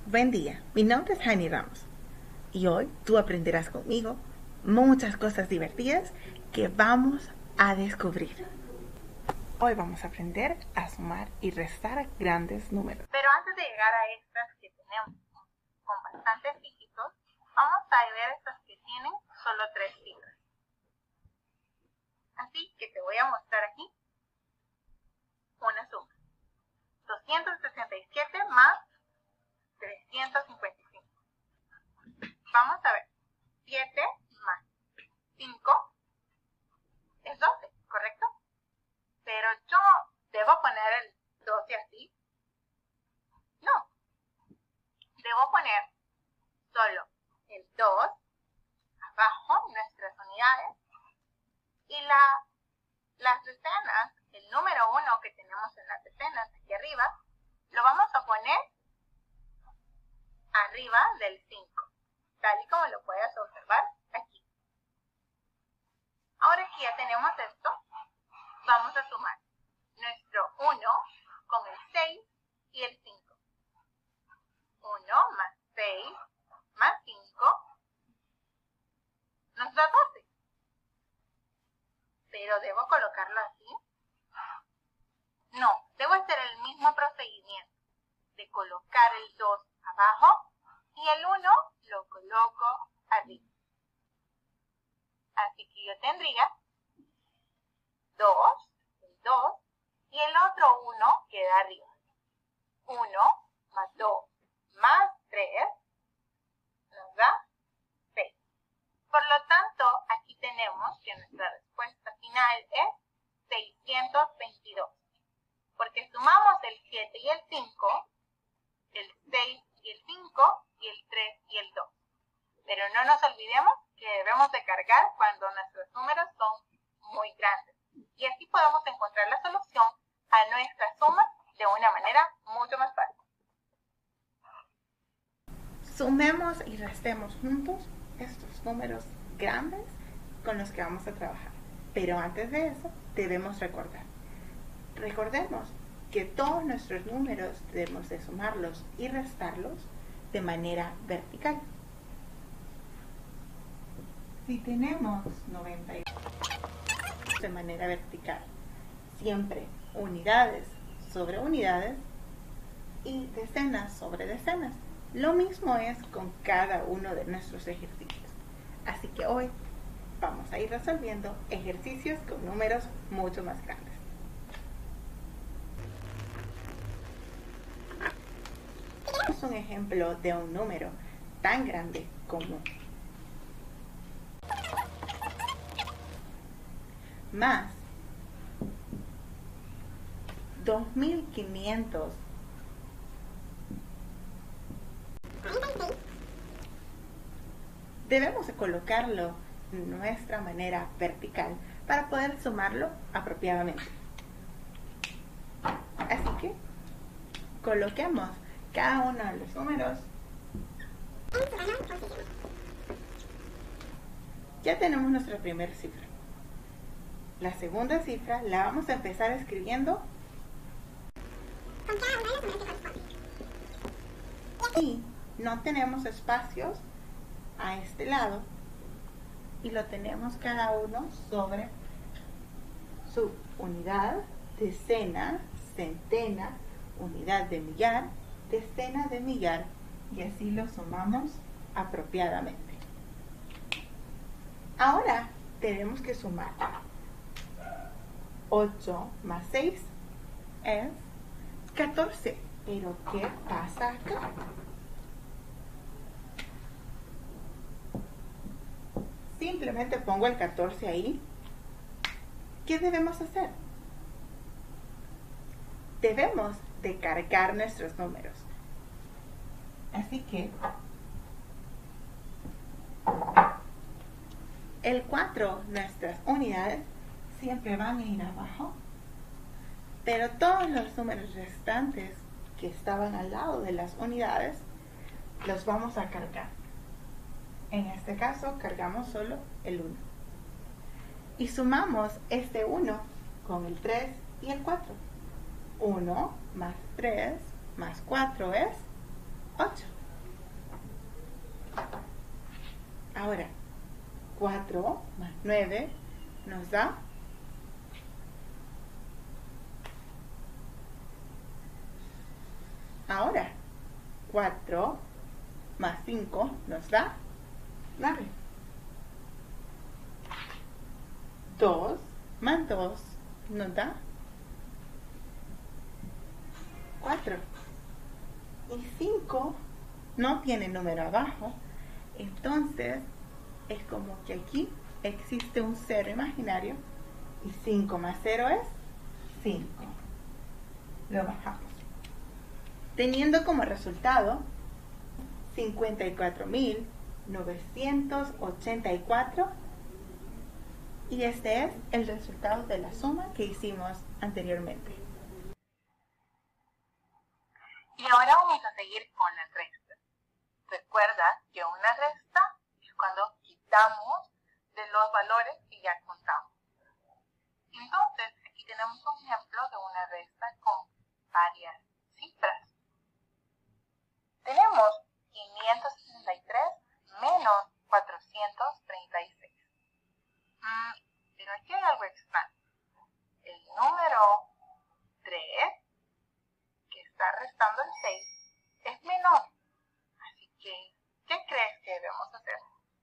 Buen día, mi nombre es Jaime Ramos y hoy tú aprenderás conmigo muchas cosas divertidas que vamos a descubrir. Hoy vamos a aprender a sumar y restar grandes números. Pero antes de llegar a estas que tenemos con bastantes dígitos, vamos a ver estas que tienen solo 3 cifras. Así que te voy a mostrar aquí una suma. 267 más 355. Vamos a ver. 7 más 5 es 12, ¿correcto? Pero yo debo poner el 12 así. No. Debo poner solo el 2 abajo, nuestras unidades, y las decenas, el número 1 que tenemos en las decenas aquí arriba, lo vamos a poner arriba del 5, tal y como lo puedes observar aquí. Ahora que ya tenemos esto, vamos a sumar nuestro 1 con el 6 y el 5. 1 más 6 más 5 nos da 12. ¿Pero debo colocarlo así? No, debo hacer el mismo procedimiento de colocar el 2 abajo y el 1 lo coloco arriba. Así que yo tendría 2, el 2, y el otro 1 queda arriba. 1 más 2 más 3 nos da 6. Por lo tanto, aquí tenemos que nuestra respuesta final es 622. Porque sumamos el 7 y el 5, el 6 y el 5, y el 3 y el 2. Pero no nos olvidemos que debemos de cargar cuando nuestros números son muy grandes. Y así podemos encontrar la solución a nuestra suma de una manera mucho más fácil. Sumemos y restemos juntos estos números grandes con los que vamos a trabajar. Pero antes de eso, debemos recordar. Recordemos que todos nuestros números debemos de sumarlos y restarlos de manera vertical. Si tenemos 98 de manera vertical, siempre unidades sobre unidades y decenas sobre decenas. Lo mismo es con cada uno de nuestros ejercicios. Así que hoy vamos a ir resolviendo ejercicios con números mucho más grandes. Tenemos un ejemplo de un número tan grande como más 2500 debemos de colocarlo de nuestra manera vertical para poder sumarlo apropiadamente. Así que coloquemos cada uno de los números. Ya tenemos nuestra primera cifra. La segunda cifra la vamos a empezar escribiendo y no tenemos espacios a este lado y lo tenemos cada uno sobre su unidad, decena, centena, unidad de millar, decena de millar, y así lo sumamos apropiadamente. Ahora tenemos que sumar 8 más 6 es 14. ¿Pero qué pasa acá? Simplemente pongo el 14 ahí. ¿Qué debemos hacer? Debemos de cargar nuestros números. Así que el 4, nuestras unidades, siempre van a ir abajo, pero todos los números restantes que estaban al lado de las unidades los vamos a cargar. En este caso cargamos solo el 1 y sumamos este 1 con el 3 y el 4. 1 más 3 más 4 es 8. 9 nos da 4 más 5 nos da 9. 2 más 2 nos da 4. Y 5 no tiene número abajo, entonces es como que aquí existe un 0 imaginario y 5 más 0 es 5. Lo bajamos, teniendo como resultado 54.984, y este es el resultado de la suma que hicimos anteriormente. Y ahora vamos a seguir con la resta. Recuerda que una resta es cuando quitamos de los valores que ya contamos. Entonces, aquí tenemos un ejemplo de una resta con varias cifras. Tenemos 563 menos 436. Pero aquí hay algo extraño. El número 3, que está restando el 6, es menor. Así que, ¿qué crees que debemos hacer?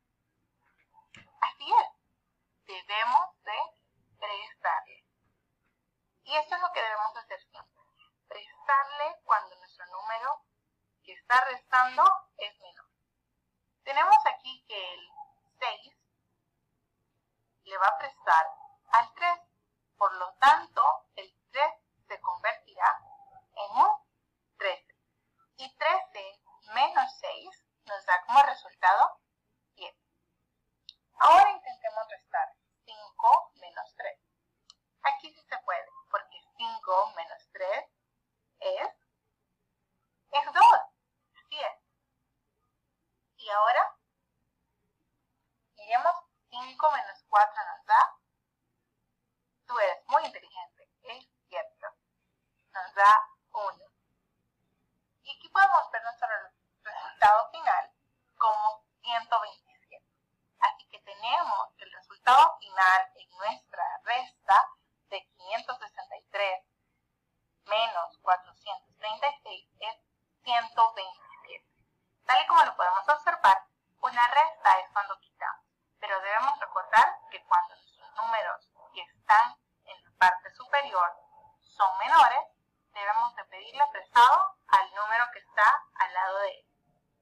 Así es. Debemos de prestarle. Y esto es lo que debemos hacer siempre. Prestarle cuando nuestro número que está restando es menor. Tenemos aquí que el 6 le va a prestar al 3. Por lo tanto, el 3 se convertirá en un 13. Y 13 menos 6 nos da como resultado 10. Ahora intentemos restar 5 menos 3. Aquí sí se puede, porque 5 menos 3 es 2. Así es. Y ahora, miremos, 5 menos 4 nos da, tú eres muy inteligente, es cierto, nos da 1. Y aquí podemos ver nuestro resultado final como 127. Así que tenemos que el resultado final en nuestra resta de 563 menos 436 es 127. Tal y como lo podemos observar, una resta es cuando quitamos, pero debemos recordar que cuando nuestros números que están en la parte superior son menores, debemos de pedirle prestado al número que está al lado de él.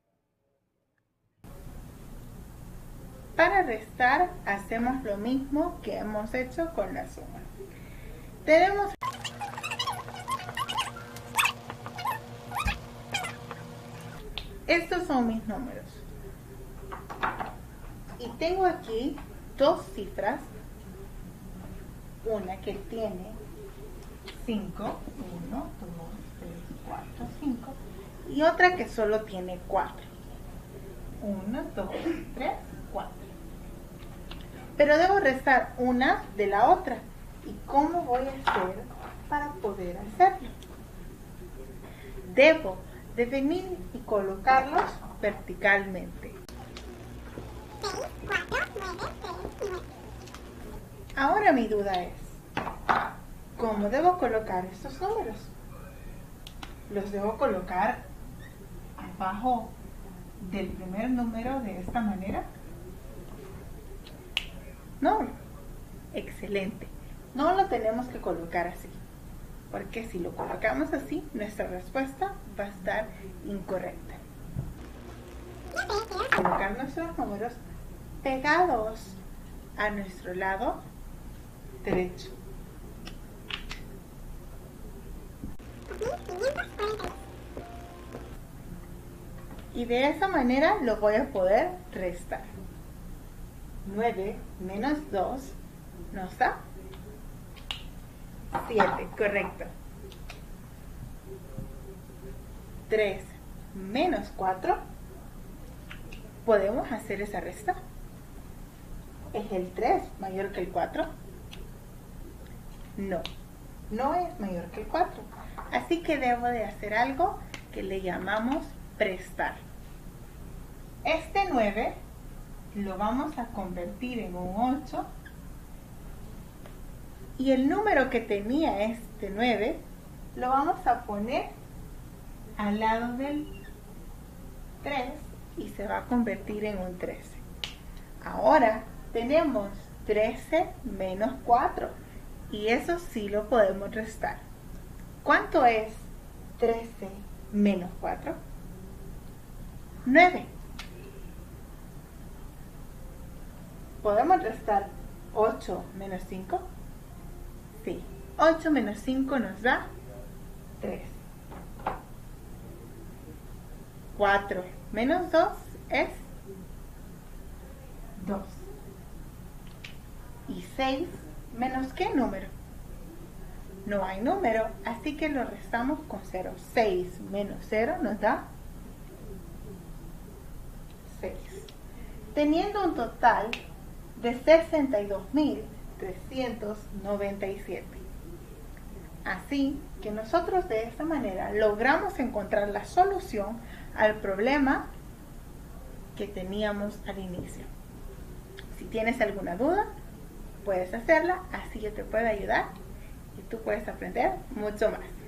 Para restar hacemos lo mismo que hemos hecho con la suma. Tenemos estos son mis números. Y tengo aquí dos cifras. Una que tiene 5, 1, 2, 3, 4, 5. Y otra que solo tiene 4. 1, 2, 3, 4. Pero debo restar una de la otra. ¿Y cómo voy a hacer para poder hacerlo? Debo de venir y colocarlos verticalmente. 6, 4, 9, 6, 9. Ahora mi duda es, ¿cómo debo colocar estos números? ¿Los debo colocar abajo del primer número de esta manera? No, excelente. No lo tenemos que colocar así, porque si lo colocamos así, nuestra respuesta va a estar incorrecta. Colocar nuestros números pegados a nuestro lado derecho. Y de esa manera lo voy a poder restar. 9 menos 2 nos da 7, correcto. 3 menos 4, ¿podemos hacer esa resta? ¿Es el 3 mayor que el 4? No, no es mayor que el 4. Así que debo de hacer algo que le llamamos prestar. Este 9 lo vamos a convertir en un 8 y el número que tenía este 9 lo vamos a poner al lado del 3 y se va a convertir en un 13. Ahora tenemos 13 menos 4 y eso sí lo podemos restar. ¿Cuánto es 13 menos 4? 9. ¿Podemos restar 8 menos 5? Sí. 8 menos 5 nos da 3. 4 menos 2 es 2. ¿Y 6 menos qué número? No hay número, así que lo restamos con 0. 6 menos 0 nos da 6. Teniendo un total de 62.397. Así que nosotros de esta manera logramos encontrar la solución al problema que teníamos al inicio. Si tienes alguna duda, puedes hacerla, así yo te puedo ayudar y tú puedes aprender mucho más.